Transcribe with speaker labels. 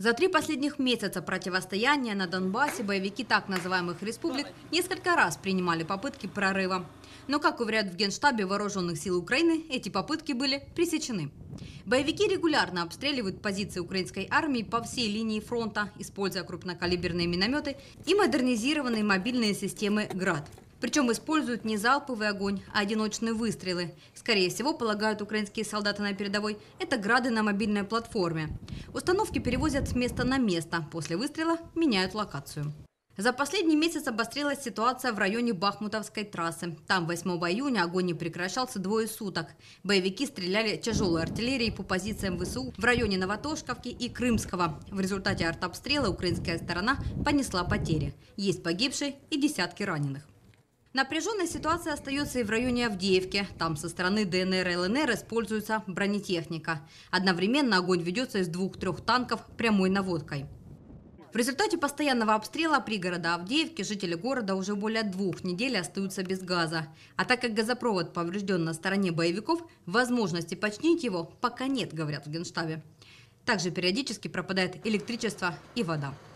Speaker 1: За 3 последних месяца противостояния на Донбассе боевики так называемых республик несколько раз принимали попытки прорыва. Но, как уверяют в Генштабе Вооруженных сил Украины, эти попытки были пресечены. Боевики регулярно обстреливают позиции украинской армии по всей линии фронта, используя крупнокалиберные минометы и модернизированные мобильные системы «Град». Причем используют не залповый огонь, а одиночные выстрелы. Скорее всего, полагают украинские солдаты на передовой, это грады на мобильной платформе. Установки перевозят с места на место. После выстрела меняют локацию. За последний месяц обострилась ситуация в районе Бахмутовской трассы. Там 8 июня огонь не прекращался 2 суток. Боевики стреляли тяжелой артиллерией по позициям ВСУ в районе Новотошковки и Крымского. В результате артобстрела украинская сторона понесла потери. Есть погибшие и десятки раненых. Напряженная ситуация остается и в районе Авдеевки. Там со стороны ДНР и ЛНР используется бронетехника. Одновременно огонь ведется из 2-3 танков прямой наводкой. В результате постоянного обстрела пригорода Авдеевки жители города уже более 2 недель остаются без газа. А так как газопровод поврежден на стороне боевиков, возможности починить его пока нет, говорят в Генштабе. Также периодически пропадает электричество и вода.